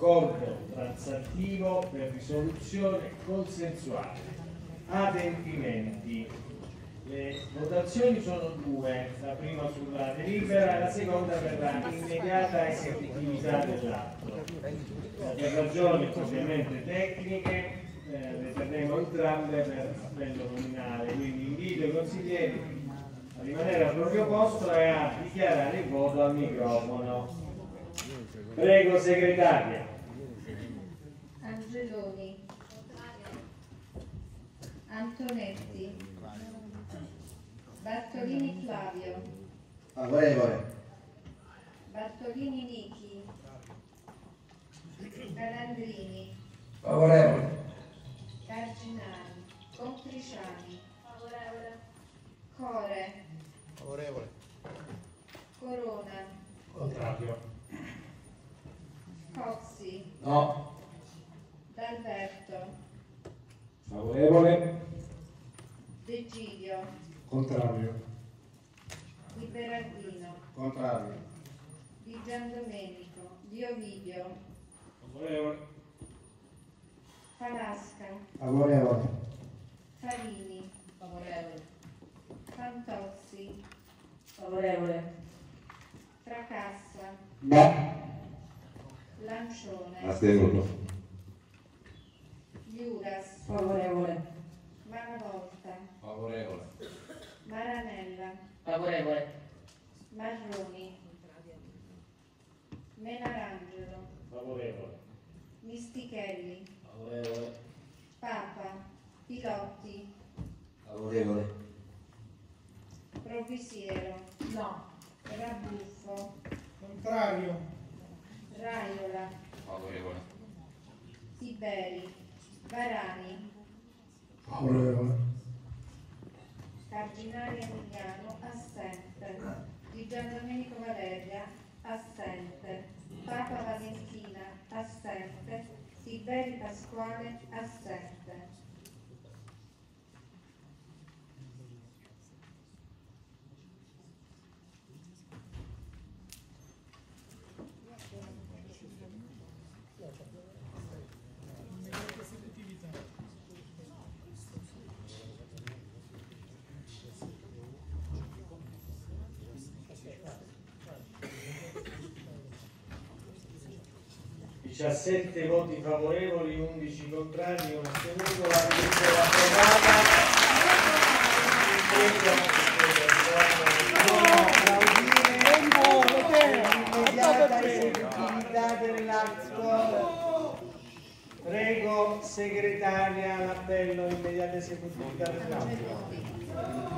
accordo transattivo per risoluzione consensuale. Adempimenti. Le votazioni sono due, la prima sulla delibera e la seconda per la immediata esecutività dell'atto. Per ragioni ovviamente tecniche le terremo entrambe per appello nominale, quindi invito i consiglieri a rimanere al proprio posto e a dichiarare il voto al microfono. Prego, segretaria. Angeloni, Antonetti, Bartolini Flavio, Favorevole. Bartolini Nichi, Calandrini, Favorevole. Carginani, Contriciani, favorevole, Core, Favorevole. Corona, Contrario. Cozzi, No. D'Alberto, Favorevole. De Giglio, Contrario. Di Berardino, Contrario. Di Giandomenico, Di Ovidio, Favorevole. Falasca, Favorevole. Farini, favorevole, Fantozzi, Favorevole. Fracassa, No. Lancione, Astenuto. Liuras, Favorevole. Maravolta, Favorevole. Maranella, Favorevole. Marroni, Menarangelo, Favorevole. Mistichelli, Favorevole. Papa, Pilotti, Favorevole. Provvisiero, No. Rabuffo, Contrario. Raiola, Favorevole. Tiberi, Varani, Favorevole. Cardinale Emiliano, assente, Di Giandomenico Valeria, assente, Papa Valentina, assente, Tiberi Pasquale, assente. Diciassette voti favorevoli, 11 contrari, 1 astenuto. La delibera approvata. Immediata esecutività dell'atto. Prego, segretaria, l'appello immediata esecutività dell'atto.